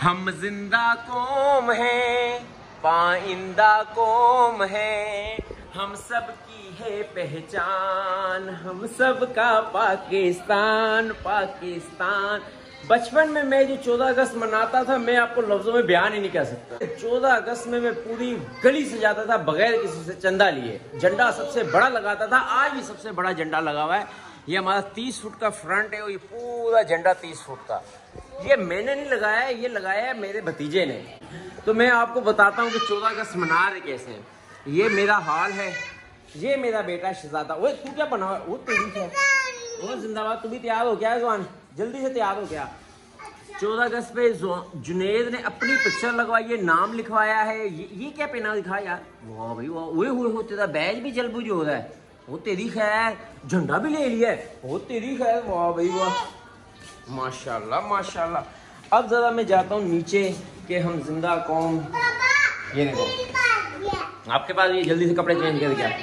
हम जिंदा कौम हैं, पाइंदा कौम है, हम सब की है पहचान, हम सब का पाकिस्तान पाकिस्तान। बचपन में मैं जो 14 अगस्त मनाता था, मैं आपको लफ्जों में बयान ही नहीं कर सकता। 14 अगस्त में मैं पूरी गली सजाता था बगैर किसी से चंदा लिए। झंडा सबसे बड़ा लगाता था, आज भी सबसे बड़ा झंडा लगा हुआ है। ये हमारा 30 फुट का फ्रंट है और ये पूरा झंडा 30 फुट का। ये मैंने नहीं लगाया है, ये लगाया है मेरे भतीजे ने। तो मैं आपको बताता हूँ कि 14 अगस्त मना रहे कैसे। ये मेरा हाल है, ये मेरा बेटा शहजादा। वो तू क्या बना, वो तेरी क्या, वो जिंदाबाद। तू भी तैयार हो क्या जवान, जल्दी से तैयार हो क्या। 14 अगस्त पे जुनेद ने अपनी पिक्चर लगवाई है, नाम लिखवाया है। ये क्या पहना दिखा यार, वाह भाई वाह। हुए तेरा बैज भी जलबुज हो रहा है। वो तेरी खैर, झंडा भी ले लिया है। वो तेरी खैर, वाह भाई वाह, माशाल्लाह माशाल्लाह। अब जरा मैं जाता हूँ नीचे कि हम जिंदा कौम। ये देखो आपके पास, ये जल्दी से कपड़े चेंज कर क्या।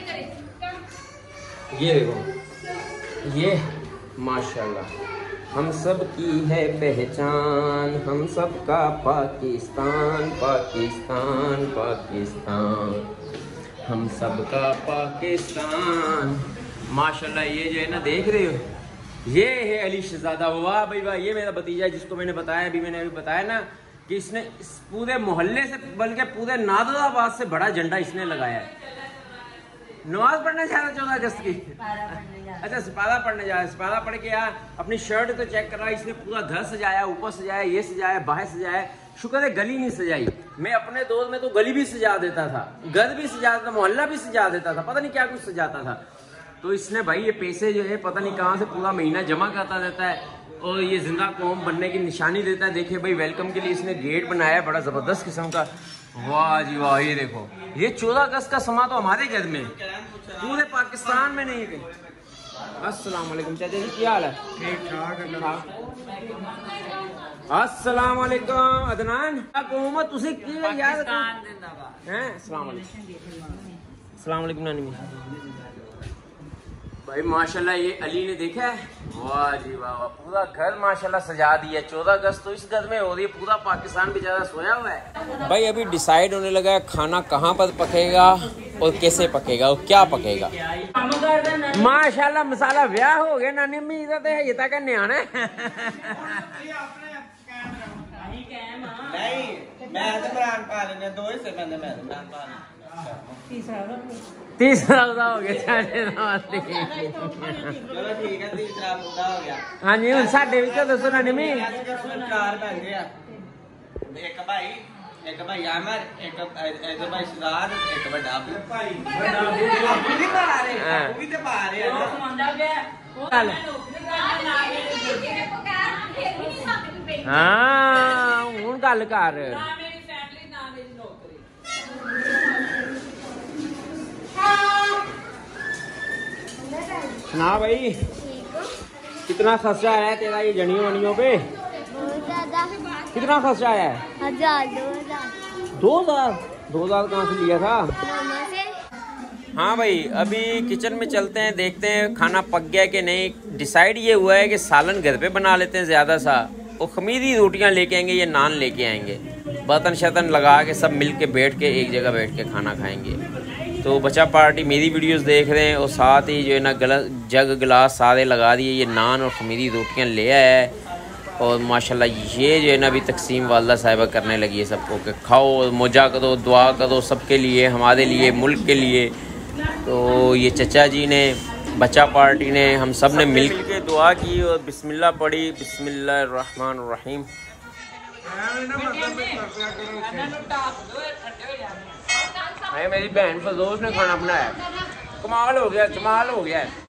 ये देखो, ये माशाल्लाह हम सब की है पहचान, हम सब का पाकिस्तान पाकिस्तान पाकिस्तान, हम सब का पाकिस्तान माशाल्लाह। ये जो है ना, देख रहे हो, ये है अली शहजादा। वाह भाई वाह। ये मेरा भतीजा है जिसको मैंने बताया, मैंने अभी बताया ना कि इसने इस पूरे मोहल्ले से, बल्कि पूरे नादराबाद से बड़ा झंडा इसने लगाया है। नमाज पढ़ने जा रहा 14 अगस्त की। अच्छा, सिपारा पढ़ने जा रहा है। सिपारा पढ़ के यार अपनी शर्ट तो चेक कर रहा है। इसने पूरा घर सजाया, ऊपर सजाया, ये सजाया, बाहर सजाया। शुक्र है गली नहीं सजाई। मैं अपने दौर में तो गली भी सजा देता था, घर भी सजा देता था, मोहल्ला भी सजा देता था, पता नहीं क्या कुछ सजाता था। तो इसने भाई ये पैसे जो है पता नहीं कहाँ से पूरा महीना जमा करता रहता है और ये जिंदा कौम बनने की निशानी देता है। देखिए भाई, वेलकम के लिए इसने गेट बनाया है बड़ा ज़बरदस्त किस्म का। वाह जी वाह। ये देखो, ये 14 अगस्त का समा तो हमारे घर में, पूरे पाकिस्तान में नहीं है। अस्सलाम वालेकुम चाचा जी, क्या हाल है। ठीक ठाक। अस्सलाम वालेकुम अदनान। हुकूमत तुझे क्या यार हैं। अस्सलाम वालेकुम नानी भाई। माशाल्लाह ये अली ने देखा है, वाह जी वाह वाह। पूरा घर माशाल्लाह सजा दिया। 14 अगस्त तो इस घर में हो रही है, पूरा पाकिस्तान बेचारा सोया हुआ है। भाई अभी डिसाइड होने लगा है खाना कहाँ पर पकेगा और कैसे पकेगा और क्या पकेगा। माशाल्लाह मसाला ब्याह हो गया नानी अम्मी इधर तो है, ये तक न्याणे तीसरा हो गया। चलो ठीक है, तीसरा मुद्दा हो गया। हाँ जी, हूँ साढ़े भी दसो ना निमी। एक भाई, एक भाई आमर, एक भाई सिराज, एक बड़ा भाई। हाँ हूँ गल कर। ना भाई, कितना खर्चा आया तेरा ये जनियों वनियों पे। बहुत ज्यादा। कितना खर्चा आया है। 2000 कहाँ से लिया था। हाँ भाई, अभी किचन में चलते हैं, देखते हैं खाना पक गया कि नहीं। डिसाइड ये हुआ है कि सालन घर पे बना लेते हैं ज़्यादा सा, और खमीरी रोटियां लेके आएंगे या नान लेके आएंगे। बर्तन शर्तन लगा के सब मिल के बैठ के एक जगह बैठ के खाना खाएंगे। तो बच्चा पार्टी मेरी वीडियोस देख रहे हैं और साथ ही जो है ना जग गिलास सारे लगा दिए। ये नान और खमीरी रोटियां ले आया है और माशाल्लाह ये जो है ना अभी तकसीम वालदा साहिबा करने लगी है सबको कि खाओ, मौजा करो, दुआ करो सबके लिए, हमारे लिए, मुल्क के लिए। तो ये चचा जी ने, बच्चा पार्टी ने, हम सब ने मिल के दुआ की और बिस्मिल्लाह पढ़ी। बिस्मिल्लाहिर्रहमानिर्रहीम। मेरी बहन फरदौस ने खाना बनाया, कमाल हो गया, जमाल हो गया।